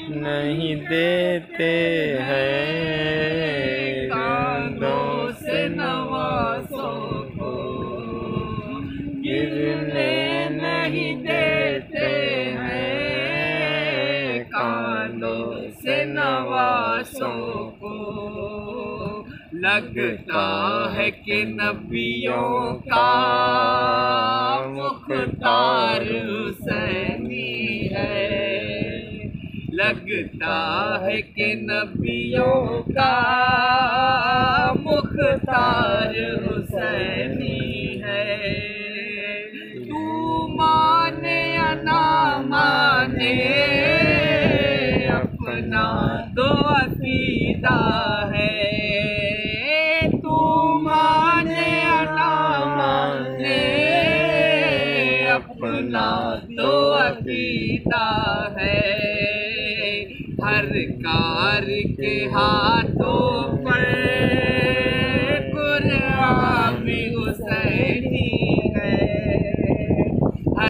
नहीं देते हैं कांधों से नवासों को, गिरने नहीं देते हैं कांधों से नवासों को। लगता है कि नबियों का मुख्तार हुसैनी है, लगता है कि नबियों का मुख्तार हुसैनी है। तू माने या ना माने अपना तो अकीदा है, तू माने या ना माने अपना तो अकीदा है। हर कार के हाथों पर कुर्आन हुसैनी